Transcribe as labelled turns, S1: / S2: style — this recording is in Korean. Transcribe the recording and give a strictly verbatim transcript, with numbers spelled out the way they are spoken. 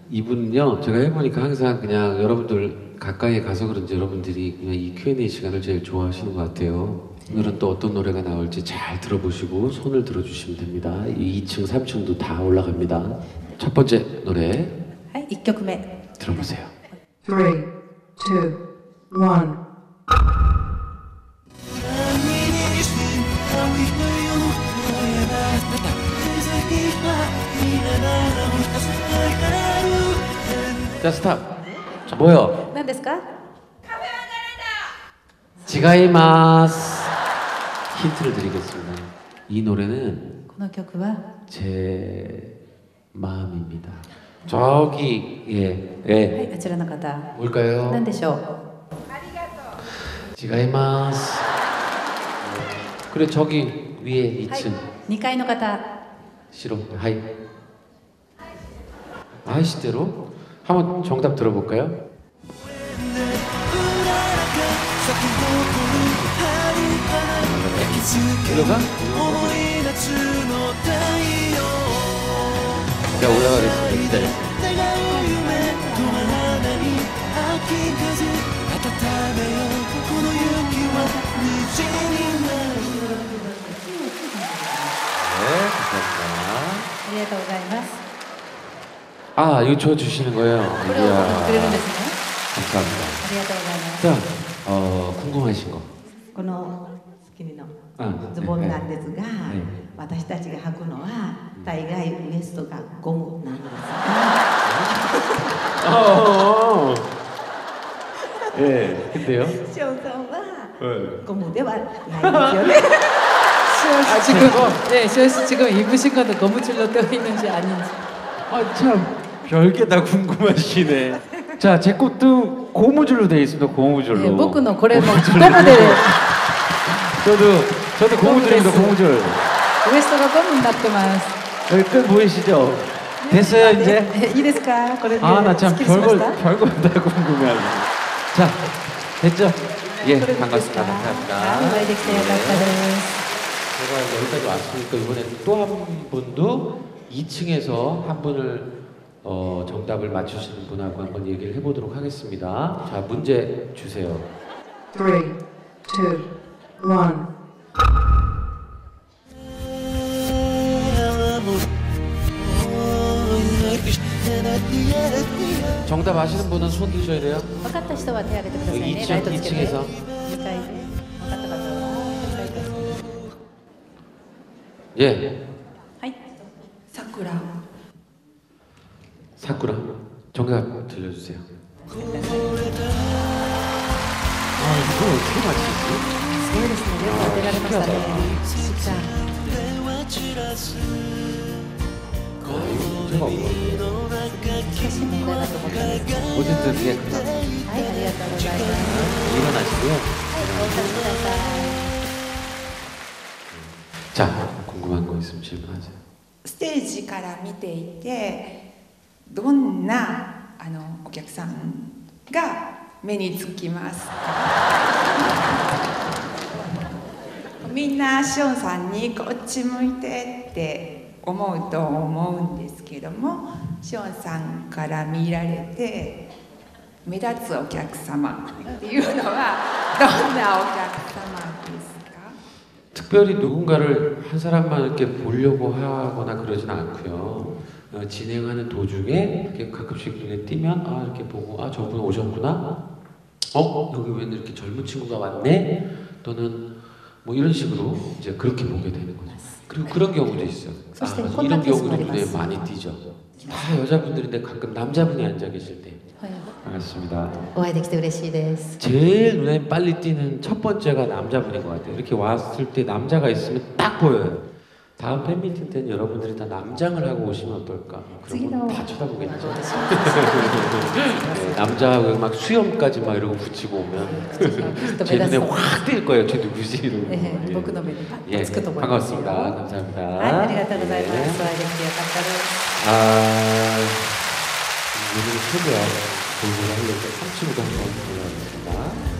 S1: 이분은요, 제가 해보니까 항상 그냥 여러분들 가까이 가서 그런지 여러분들이 그냥 이 큐 앤 에이 시간을 제일 좋아하시는 것 같아요. 오늘은 또 어떤 노래가 나올지 잘 들어보시고 손을 들어주시면 됩니다. 이 층, 삼 층도 다 올라갑니다. 첫 번째 노래
S2: はい、いっきょくめ
S1: 들어보세요.
S3: Three, two, one.
S1: 자, 스탑. 자, 뭐요?
S2: 何ですか？
S1: 지가이마스. 힌트를 드리겠습니다. 이 노래는
S2: この曲は
S1: 제 마음입니다. 저기 예,
S2: は
S1: 예.
S2: い、あちらの方
S1: 뭘까요?
S2: 何でしょう？
S1: 지가이마스. 그래 저기 위에 이 층
S2: にかいの方
S1: 싫어. 하이. 아이시대로 한번 정답 들어볼까요? 들어가? 자 올라가겠습니다. 네, 감사합니다.
S2: ありがとうございます。
S1: 아, 이거 줘 주시는 거예요?
S2: これをくれるんですね。
S1: 감사합니다.
S2: ありがとうございます。
S1: 자, 어, 궁금하신 거.
S4: このスキニの
S1: あ
S4: ズボンなんですが、
S1: ええ
S4: 私たちが履くのは大概ウエストがゴムなんです。
S1: 어, 예, 근데요?
S4: ショーさんは
S1: 네.
S4: ゴムではないですよね。
S2: 아, 지금 네, 시원 씨 지금 입으신 거는 고무줄로 되어 있는지 아닌지.
S1: 아, 참, 별게 다 궁금하시네. 자, 제 것도 고무줄로 되어 있습니다, 고무줄로.
S2: 네, 僕のこれもゴム
S1: 고무줄로.
S2: で
S1: 저도, 저도 고무줄입니다, 고무줄.
S2: ウエストがゴムになってます。
S1: 여기 끝 보이시죠? 됐어요, 이제?
S2: え、いいですか？これで
S1: 아, 나 참
S2: すっきりしま
S1: 별걸,
S2: した？
S1: 별걸 다 궁금해하네. 자, 됐죠? 예,
S2: これでいいです
S1: 반갑습니다.
S2: か？
S1: 감사합니다.
S2: はい、お会いできてよかったです。
S1: 제가 여기까지 왔으니까 이번에 또 한 분도 이 층에서 한 분을 어, 정답을 맞추시는 분하고 한번 얘기를 해보도록 하겠습니다. 자, 문제 주세요.
S3: Three, two, one.
S1: 정답 아시는 분은 손 드셔야 돼요.
S2: 分かった人は手を挙げてください
S1: 여기
S2: ね。
S1: 이
S2: ライ
S1: 층,
S2: トつ
S1: 이
S2: けて。
S1: 층에서
S2: にかいで分かった方はライトつけて。
S1: 예,
S2: はい。
S4: 桜
S1: 사쿠라 정답 들려주세요. 아, 이거 어떻게 맞히지?
S2: そうですね。よく当てられましたね。しか
S1: 아, 이거 문제가 없네.
S2: 難しい問題だと思ったんですけど。
S1: 어쨌든 예, 감사합니다.
S2: はい、ありがとうございます。
S1: 일어나시고요.
S2: はい、お立ちください。
S1: 자, 궁금한 거 있으면 질문하세요.
S5: ステージから見ていてどんなあのお客さんが目につきますか？みんなシオンさんにこっち向いてって思うと思うんですけども、シオンさんから見られて目立つお客様っていうのはどんなお客様ですか？
S1: 특별히 누군가를 한 사람만 이렇게 보려고 하거나 그러진 않고요. 어, 진행하는 도중에 이렇게 가끔씩 눈에 띄면 아 이렇게 보고 아 저분 오셨구나. 어 여기 왜 이렇게 젊은 친구가 왔네. 또는 뭐 이런 식으로 이제 그렇게 보게 되는 거죠. 그리고 그런 경우도 있어요. 아, 맞아. 이런 경우도 눈에 많이 띄죠. 다 여자분들인데 가끔 남자분이 앉아 계실 때.
S2: はい、
S1: 반갑습니다.
S2: お会いできて嬉しいです。
S1: 제일 눈에 빨리 띄는 첫 번째가 남자분인 것 같아요. 이렇게 왔을 때 남자가 있으면 딱 보여요. 다음 팬미팅 때는 여러분들이 다 남장을 하고 오시면 어떨까? 그러면 다 쳐다보겠죠. 네, 남자하고 막 수염까지 막 이러고 붙이고 오면 제 눈에 확 띌 거예요. 쟤 누구지? 이러고.
S2: えー、僕の目にパッ
S1: 예,
S2: とつくと思いますよ。
S1: 반갑습니다.
S2: はい、
S1: 감사합니다.
S2: ありがとうございます。
S1: 네.
S2: お会いできてよかったです。
S1: 아, 오늘 최대한 공부를 하려고 삼 층으로 한번 올라가겠습니다.